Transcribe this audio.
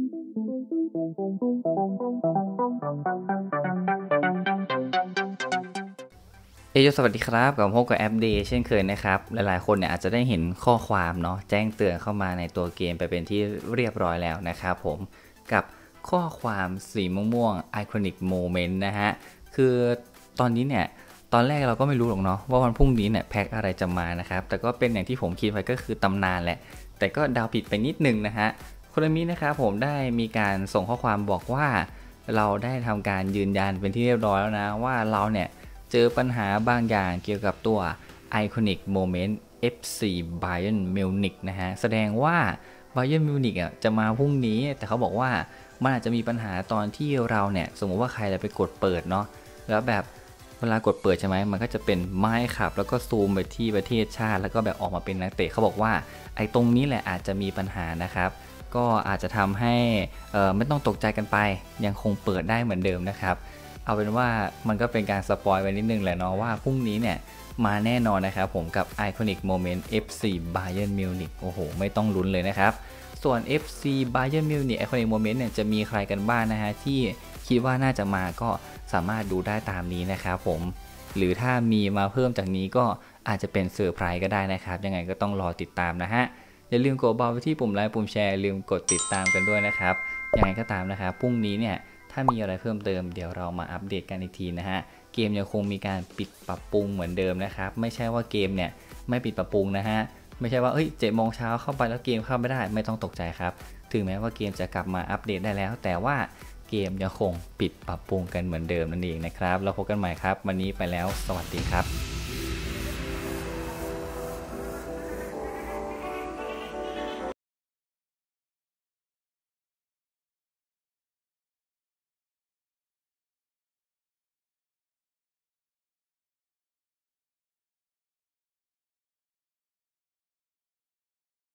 สวัสดีครับกับพบกับแอปเดย์เช่นเคยนะครับหลายๆคนเนี่ยอาจจะได้เห็นข้อความเนาะแจ้งเตือนเข้ามาในตัวเกมไปเป็นที่เรียบร้อยแล้วนะครับผมกับข้อความสีม่วงๆ Iconic Moment นะฮะคือตอนนี้เนี่ยตอนแรกเราก็ไม่รู้หรอกเนาะว่าวันพรุ่งนี้เนี่ยแพ็คอะไรจะมานะครับแต่ก็เป็นอย่างที่ผมคิดไว้ก็คือตำนานแหละแต่ก็เดาผิดไปนิดนึงนะฮะคนนี้นะครับผมได้มีการส่งข้อความบอกว่าเราได้ทำการยืนยันเป็นที่เรียบร้อยแล้วนะว่าเราเนี่ยเจอปัญหาบางอย่างเกี่ยวกับตัว Iconic Moment FC Bayern Munich นะฮะแสดงว่า Bayern Munich จะมาพรุ่งนี้แต่เขาบอกว่ามันอาจจะมีปัญหาตอนที่เราเนี่ยสมมติว่าใครจะไปกดเปิดเนาะแล้วแบบเวลากดเปิดใช่ไหมมันก็จะเป็นไม้ขับแล้วก็ซูมไปที่ประเทศชาติแล้วก็แบบออกมาเป็นนักเตะเขาบอกว่าไอ้ตรงนี้แหละอาจจะมีปัญหานะครับก็อาจจะทำให้ไม่ต้องตกใจกันไปยังคงเปิดได้เหมือนเดิมนะครับเอาเป็นว่ามันก็เป็นการสปอยไว้นิดนึงแหละเนาะว่าพรุ่งนี้เนี่ยมาแน่นอนนะครับผมกับ Iconic Moment FC Bayern Munich โอ้โหไม่ต้องลุ้นเลยนะครับส่วน FC Bayern Munich Iconic Moment เนี่ยจะมีใครกันบ้างนะฮะที่คิดว่าน่าจะมาก็สามารถดูได้ตามนี้นะครับผมหรือถ้ามีมาเพิ่มจากนี้ก็อาจจะเป็นเซอร์ไพรส์ก็ได้นะครับยังไงก็ต้องรอติดตามนะฮะอย่าลืมกดเบาไปที่ปุ่มไลค์ปุ่มแชร์ลืมกดติดตามกันด้วยนะครับยังไงก็ตามนะครับพรุ่งนี้เนี่ยถ้ามีอะไรเพิ่มเติมเดี๋ยวเรามาอัปเดตกันอีกทีนะฮะเกมยังคงมีการปิดปรับปรุงเหมือนเดิมนะครับไม่ใช่ว่าเกมเนี่ยไม่ปิดปรับปรุงนะฮะไม่ใช่ว่า7 โมงเช้าเข้าไปแล้วเกมเข้าไม่ได้ไม่ต้องตกใจครับถึงแม้ว่าเกมจะกลับมาอัปเดตได้แล้วแต่ว่าเกมยังคงปิดปรับปรุงกันเหมือนเดิมนั่นเองนะครับเราพบกันใหม่ครับวันนี้ไปแล้วสวัสดีครับ